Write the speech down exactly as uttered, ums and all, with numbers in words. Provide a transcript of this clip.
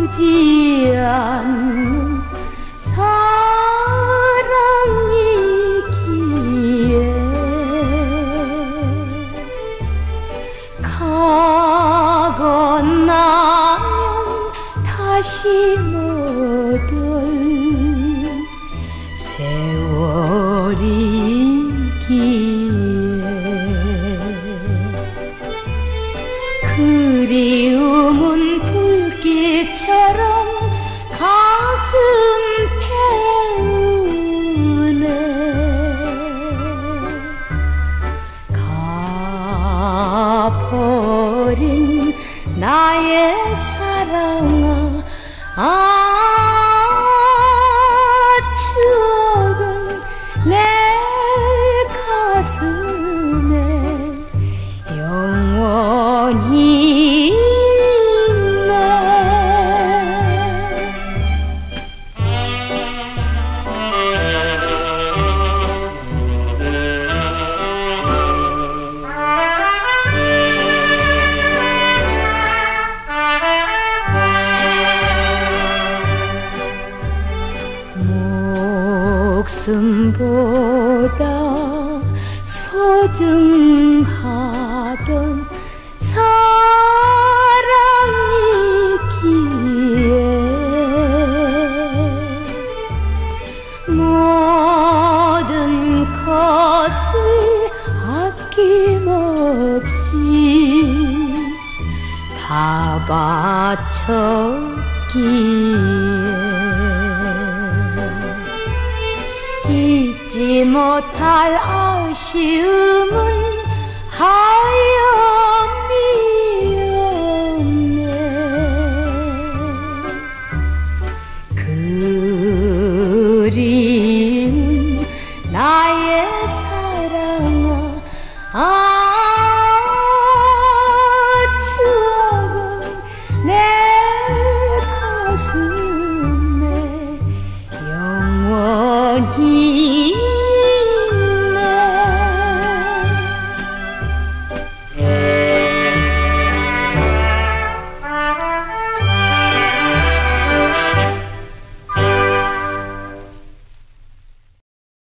오지 않는 사랑이기에 가고 나면 다시 못 올 세월이기에 그리움은 불길처럼 가슴 태우네 가버린 나의 사랑아 아 추억은 내 가슴에 영원히 목숨보다 소중하던 사랑이기에 모든 것을 아낌없이 다 바쳤기에 잊지 못할 아쉬움은 하여